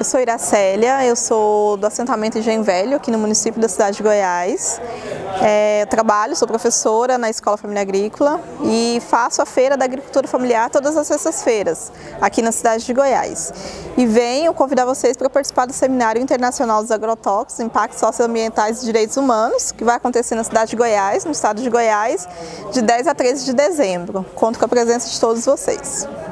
Eu sou Iracélia, eu sou do assentamento Engenho Velho, aqui no município da cidade de Goiás. Trabalho, sou professora na Escola Família Agrícola e faço a Feira da Agricultura Familiar todas as sextas-feiras, aqui na cidade de Goiás. E venho convidar vocês para participar do Seminário Internacional dos Agrotóxicos, Impactos Socioambientais e Direitos Humanos, que vai acontecer na cidade de Goiás, no estado de Goiás, de 10 a 13 de dezembro. Conto com a presença de todos vocês.